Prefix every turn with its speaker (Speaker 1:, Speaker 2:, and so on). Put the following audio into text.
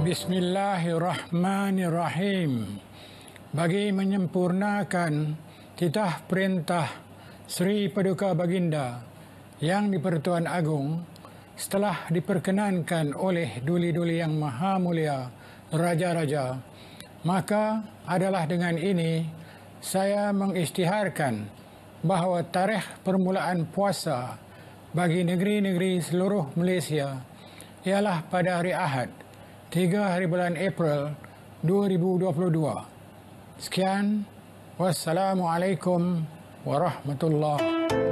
Speaker 1: Bismillahirrahmanirrahim. Bagi menyempurnakan titah perintah Sri Paduka Baginda yang di-Pertuan Agong, setelah diperkenankan oleh duli-duli yang maha mulia, raja-raja, maka adalah dengan ini saya mengisytiharkan bahawa tarikh permulaan puasa bagi negeri-negeri seluruh Malaysia ialah pada hari Ahad, 3 hari bulan April 2022. Sekian, wassalamualaikum warahmatullahi